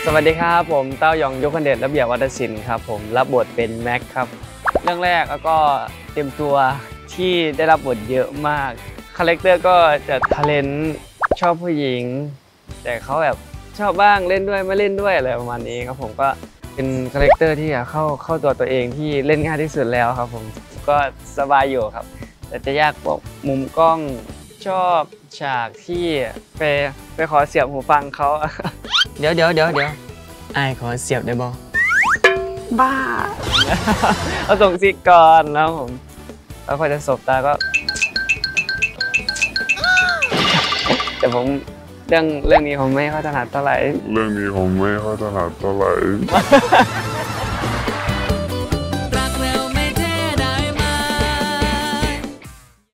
วัสดีครับผมเต้ายองยกคันเดชระเบียบวัฒศิลป์ครับผมรับบทเป็นแม็กครับเรื่องแรกแล้วก็เตรียมตัวที่ได้รับบทเยอะมากคาแรคเตอร์ก็จะทาเลนต์ชอบผู้หญิงแต่เขาแบบชอบบ้างเล่นด้วยไม่เล่นด้วยอะไรประมาณนี้ครับผมก็เป็นคาแรคเตอร์ที่เข้าตัวเองที่เล่นง่ายที่สุดแล้วครับผมก็สบายอยู่ครับแต่จะยากพวกมุมกล้องชอบฉากที่ไปขอเสียบหูฟังเขาเดี๋ยวไอ้ขอเสียบได้บ่บ้า เอาส่งซิกก่อนแล้วผมแล้วพอจะสบตาก็ แต่ผมเรื่องนี้ผมไม่ค่อยถนัดเท่าไหร่เรื่องนี้ผมไม่ค่อยถนัดเท่าไหร่